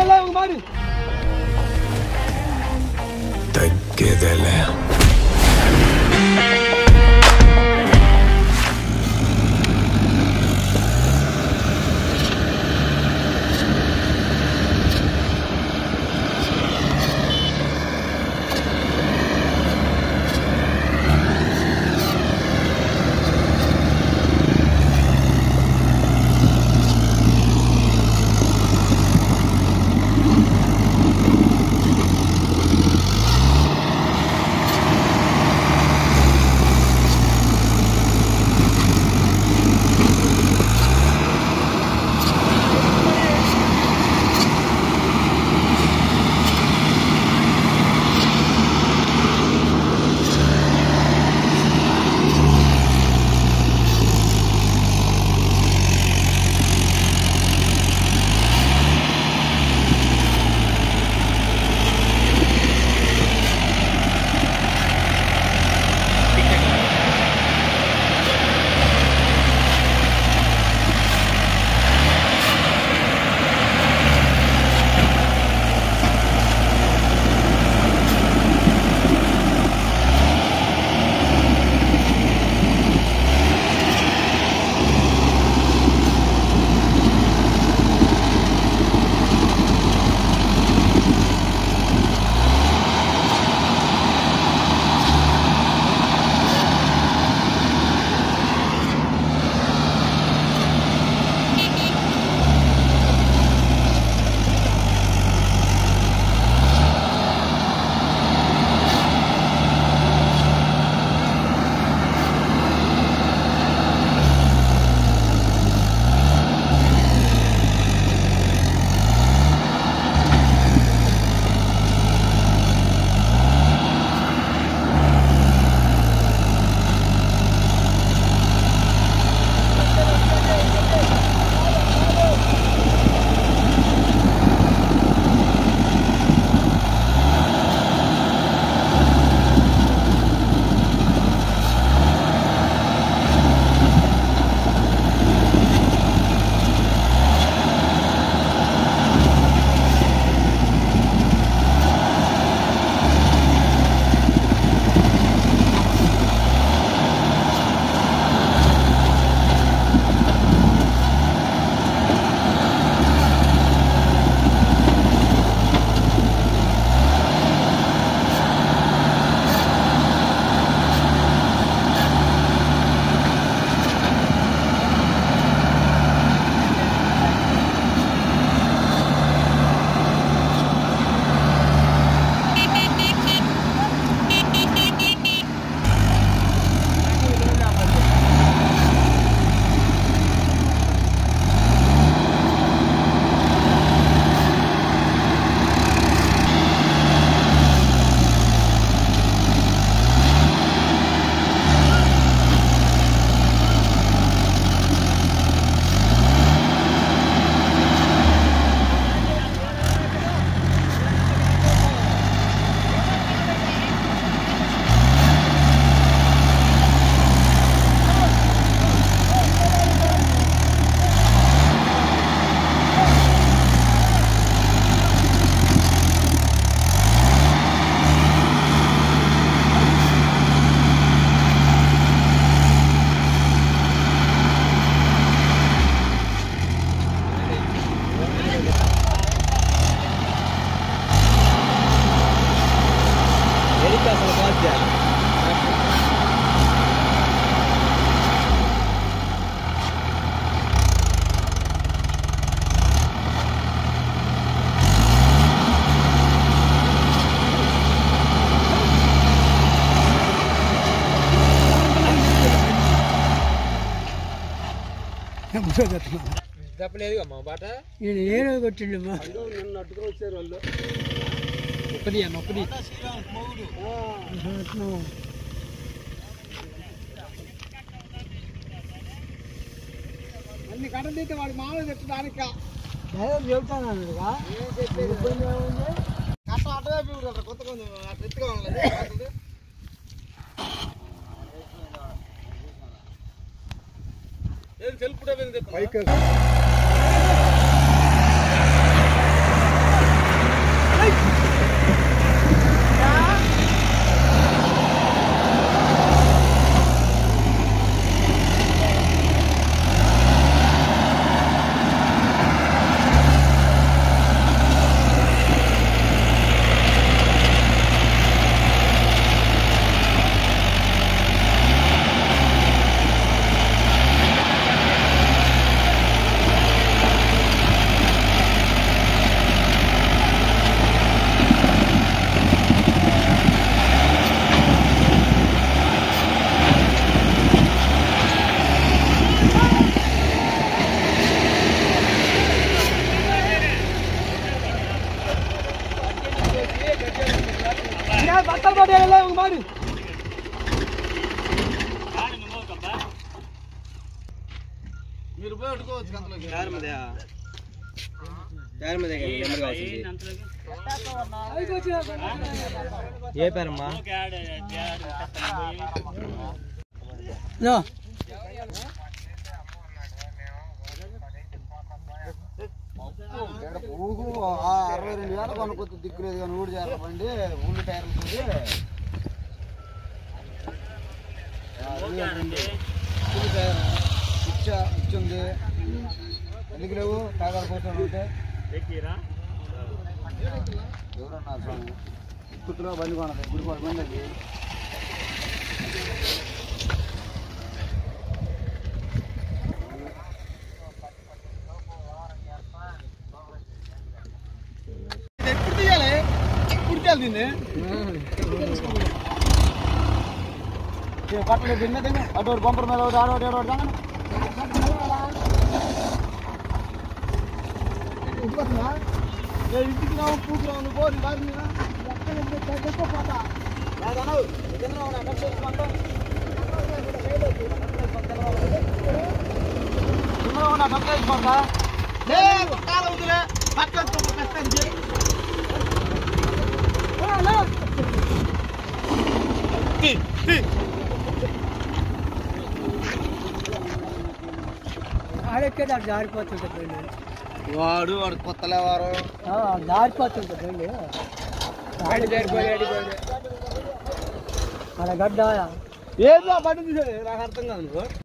తగ్గేదేలే. చెప్పలేదుగమ్మా బాట నేను ఏదో కొట్టిండమ్మా నన్ను అట్టుకొని వచ్చారు వాళ్ళు ఒకటి అమ్మ ఒకటి అన్ని కట్టలు తీస్తే వాడు మామూలు తెచ్చడానికి చెబుతాను అన్నాడుగా కష్టం అట్టగా కొత్త కొంచెం ఎత్తుగా ఉండలేదు సెల్ఫ్ కూడా రూపాయలు పెట్టుకోవచ్చు కంతలోకి. ఏ పేరమ్మా? ఊగు 62,000 కొనుక్కొచ్చు దిక్కులేదు కానీ ఊడి చేయాలి బండి ఊళ్ళు టైర్లు ఇచ్చింది ఎందుకు లేవు కాగారు కూర్చొని ఉంటే ఎవరన్నా స్వామి కుట్టులో బండి కొనదు గుడిపాడు బండి అది ఎప్పుడు తీయాలి ఇప్పుడు తీయాలి దీన్ని పట్టలు తిన్న తిన్న అటు బొంపర్ మీద ఒకటి ఆడోటి ఏడోటి తాగండి ఇంటికి రావు పూకి రావు నువ్వు పోనీ బాగా పోతా ఆడెక్కేది జారిపోతుంటే బండి వాడు కొత్తలే వారు జారిపోతుంటే బండి ఆడ గడ్డ ఏదో బండి తీసేది నాకు అర్థం కాదు నువ్వు